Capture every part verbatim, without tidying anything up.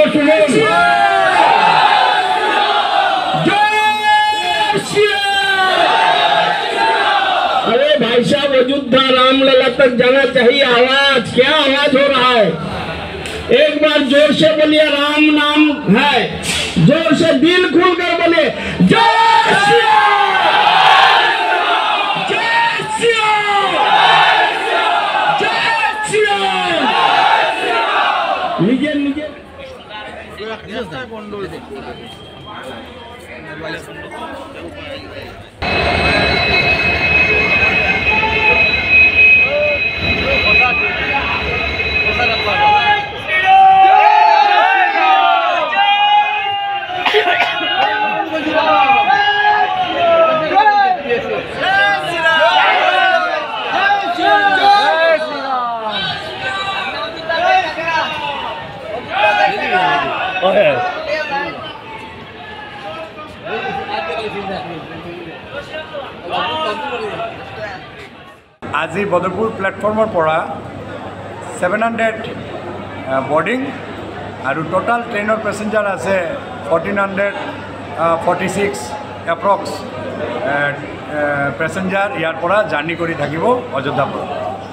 सुमन अरे भाई साहब अयोध्या रामलला तक जाना चाहिए। आवाज क्या आवाज हो रहा है? एक बार जोर से बोलिए राम नाम है, जोर से दिल खोलकर बोलिए जय श्री निजे निजे আজি বদৰপুৰ প্লেটফৰ্মৰ পৰা সেভেন হাণ্ড্ৰেড বৰ্ডিং আৰু টোটাল ট্ৰেইনৰ পেছেঞ্জাৰ আছে fourteen hundred forty six approx passenger ইয়াৰ পৰা জাৰ্ণি কৰি থাকিব অযোধ্যাৰ পৰা।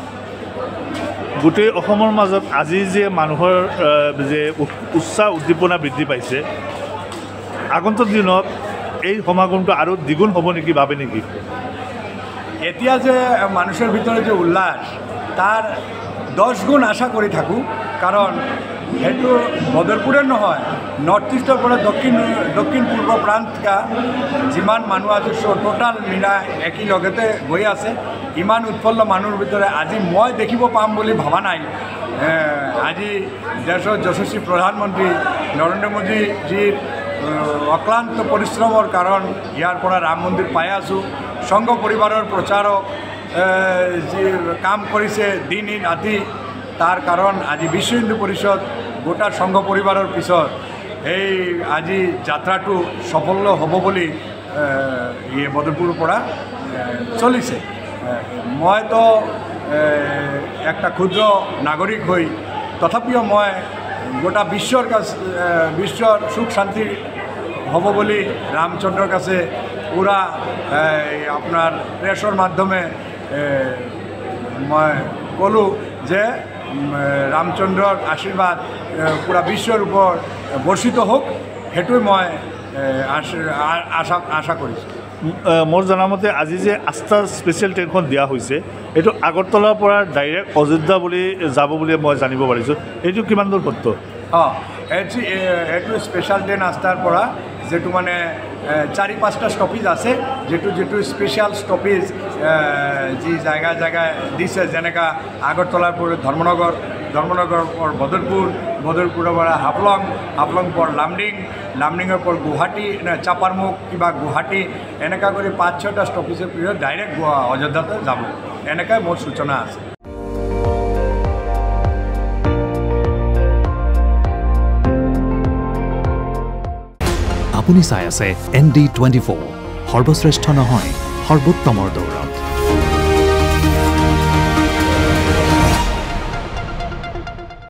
গোটেই অসমৰ মাজত আজি যে মানুহৰ যে উৎসাহ উদ্দীপনা বৃদ্ধি পাইছে, আগন্তুক দিনত এই সমাগমটো আৰু দ্বিগুণ হ'ব নেকি ভাবে নেকি? এতিয়া যে মানুষের ভিতরে যে উল্লাস তার দশ গুণ আশা করে থাকো, কারণ সেইটো বদরপুরের নহয় নর্থ ইস্টর পৰা দক্ষিণ দক্ষিণ পূর্ব প্রান্তিকা যিমান মানুষ আছে টোটাল মিলাই একই লগতে গৈ আছে। ইমান উৎফুল্ল মানুহৰ ভিতরে আজি মই দেখিব পাম বুলি ভাবা নাই। আজি দেশৰ যশস্বী প্ৰধানমন্ত্ৰী নৰেন্দ্ৰ মোদীজীৰ অক্লান্ত পৰিশ্ৰমৰ কাৰণ ইয়াৰ পৰা ৰাম মন্দিৰ পাই আছোঁ। সংঘ পৰিবাৰৰ প্ৰচাৰক যি কাম কৰিছে দিন ৰাতি, তাৰ কাৰণ আজি বিশ্ব হিন্দু পৰিষদ গোটা সংঘ পৰিবাৰৰ পিছত এই আজি যাত্ৰাটো সফল হ'ব বুলি এই বদৰপুৰৰ পৰা চলিছে। মইতো একটা ক্ষুদ্র নাগরিক হই, তথাপিও মই গোটা বিশ্বর কাছে বিশ্বর সুখ শান্তি হব বলে রামচন্দ্রর কাছে পুরা আপনার প্রেসর মাধ্যমে মই কলো যে রামচন্দ্রর আশীর্বাদ পুরা বিশ্বৰ উপর বর্ষিত হোক, সেইটোৱে মই আশা আশা কৰিছোঁ। মোৰ জনামতে আজি যে আস্থা স্পেচিয়েল ট্ৰেইনখন দিয়া হৈছে, এইটো আগৰতলাৰ পৰা ডাইৰেক্ট অযোধ্যা বুলি যাব বুলি মই জানিব পাৰিছোঁ, এইটো কিমান দূৰ সত্য? অঁ, এইটো এইটো স্পেচিয়েল ট্ৰেইন আস্থাৰ পৰা যেটো মানে চাৰি পাঁচটা ষ্টপেজ আছে, যেটো যেটো স্পেচিয়েল ষ্টপেজ যি জায়গায় জায়গায় দিছে, যেনেকা আগরতলার পর ধর্মনগর, ধর্মনগর পর বদরপুর, বদরপুরের পর হাফলং, হাফলং পর লামডিং, লামডিংয়ের পর গুৱাহাটী না চাপারমুখ কিবা গুৱাহাটী, এনেকা করে পাঁচ ছটা ষ্টপেজের পিছত ডাইরেক্ট অযোধ্যাতে যাব, এনেকাই মোর সূচনা আছে। আপুনি চাই আছে এন ডি টুৱেণ্টি ফ'ৰ, সৰ্বশ্ৰেষ্ঠ নহয় সৰ্বোত্তমৰ দৌৰত।